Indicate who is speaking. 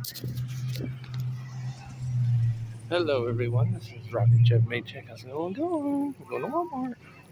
Speaker 1: Hello, everyone. This is Rocket Chef Maycheck. How's it going? We're going to Walmart.